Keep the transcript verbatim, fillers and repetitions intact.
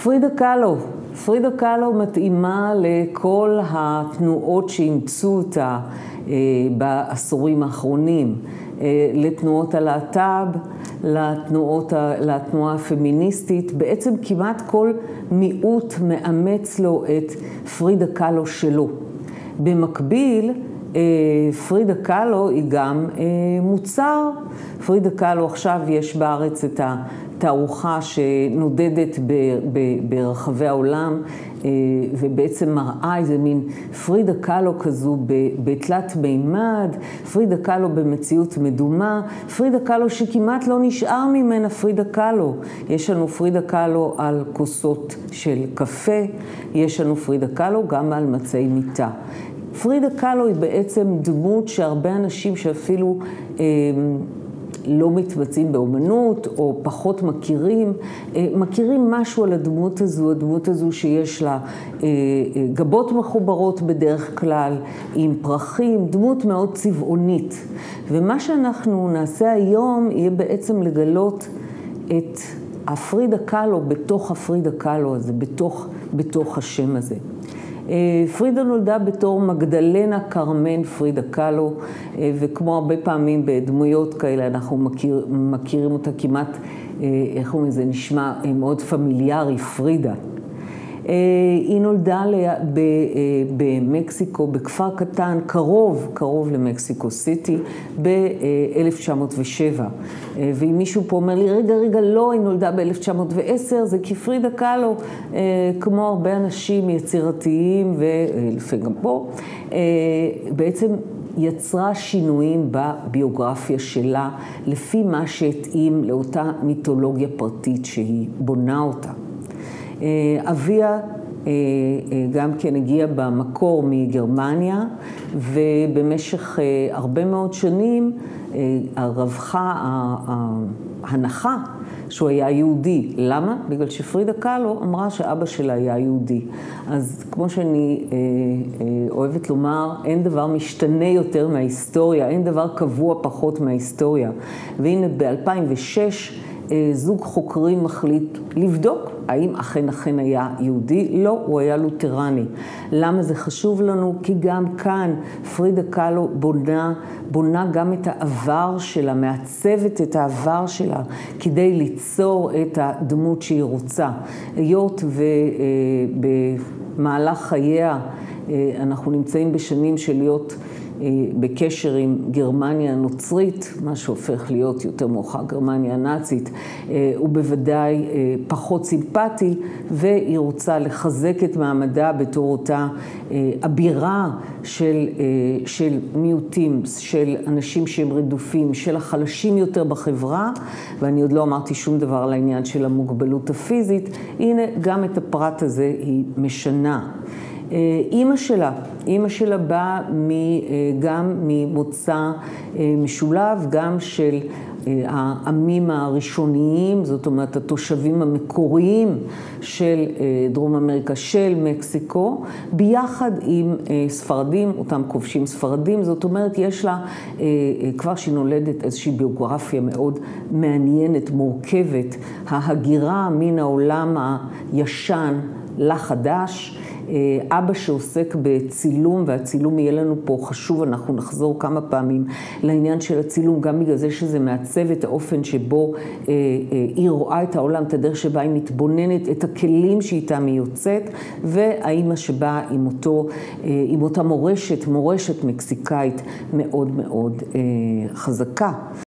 פרידה קאלו. פרידה קאלו מתאימה לכל התנועות שאימצו אותה בעשורים האחרונים, לתנועות הלהט"ב, לתנועות, לתנועה הפמיניסטית. בעצם כמעט כל מיעוט מאמץ לו את פרידה קאלו שלו. במקביל, פרידה קאלו היא גם מוצר. פרידה קאלו עכשיו יש בארץ את התערוכה שנודדת ברחבי העולם, ובעצם מראה איזה מין פרידה קאלו כזו בתלת מימד, פרידה קאלו במציאות מדומה, פרידה קאלו שכמעט לא נשאר ממנה פרידה קאלו. יש לנו פרידה קאלו על כוסות של קפה, יש לנו פרידה קאלו גם על מצעי מיטה. פרידה קאלו היא בעצם דמות שהרבה אנשים שאפילו אה, לא מתבצעים באומנות או פחות מכירים, אה, מכירים משהו על הדמות הזו, הדמות הזו שיש לה אה, אה, גבות מחוברות בדרך כלל עם פרחים, דמות מאוד צבעונית. ומה שאנחנו נעשה היום יהיה בעצם לגלות את הפרידה קאלו בתוך הפרידה קאלו הזה, בתוך, בתוך השם הזה. פרידה נולדה בתור מגדלנה קרמן פרידה קאלו, וכמו הרבה פעמים בדמויות כאלה אנחנו מכיר, מכירים אותה כמעט, איך אומרים, זה נשמע מאוד פמיליארי, פרידה. היא נולדה במקסיקו, בכפר קטן, קרוב, קרוב למקסיקו סיטי, ב-אלף תשע מאות ושבע. ואם מישהו פה אומר לי, רגע, רגע, לא, היא נולדה ב-אלף תשע מאות ועשר, זה כי פרידה קאלו, כמו הרבה אנשים יצירתיים, ולפעמים גם פה, בעצם יצרה שינויים בביוגרפיה שלה, לפי מה שהתאים לאותה מיתולוגיה פרטית שהיא בונה אותה. אביה גם כן הגיע במקור מגרמניה, ובמשך הרבה מאוד שנים הרווחה, ההנחה שהוא היה יהודי. למה? בגלל שפרידה קאלו אמרה שאבא שלה היה יהודי. אז כמו שאני אוהבת לומר, אין דבר משתנה יותר מההיסטוריה, אין דבר קבוע פחות מההיסטוריה. והנה ב-אלפיים ושש זוג חוקרים מחליט לבדוק האם אכן אכן היה יהודי. לא, הוא היה לותרני. למה זה חשוב לנו? כי גם כאן פרידה קאלו בונה, בונה גם את העבר שלה, מעצבת את העבר שלה, כדי ליצור את הדמות שהיא רוצה. היות ובמהלך חייה אנחנו נמצאים בשנים של להיות בקשר עם גרמניה הנוצרית, מה שהופך להיות יותר מאוחר גרמניה הנאצית, הוא בוודאי פחות סימפטי, והיא רוצה לחזק את מעמדה בתור אותה אבירה של, של מיעוטים, של אנשים שהם רדופים, של החלשים יותר בחברה, ואני עוד לא אמרתי שום דבר על העניין של המוגבלות הפיזית. הנה, גם את הפרט הזה היא משנה. אימא שלה, אימא שלה באה גם ממוצא משולב, גם של העמים הראשוניים, זאת אומרת התושבים המקוריים של דרום אמריקה, של מקסיקו, ביחד עם ספרדים, אותם כובשים ספרדים. זאת אומרת, יש לה כבר שהיא נולדת איזושהי ביוגרפיה מאוד מעניינת, מורכבת, ההגירה מן העולם הישן לחדש. אבא שעוסק בצילום, והצילום יהיה לנו פה חשוב, אנחנו נחזור כמה פעמים לעניין של הצילום, גם בגלל זה שזה מעצב את האופן שבו אה, אה, היא רואה את העולם, את הדרך שבה היא מתבוננת, את הכלים שאיתם היא יוצאת, והאימא שבאה עם, אותו, אה, עם אותה מורשת, מורשת מקסיקאית מאוד מאוד אה, חזקה.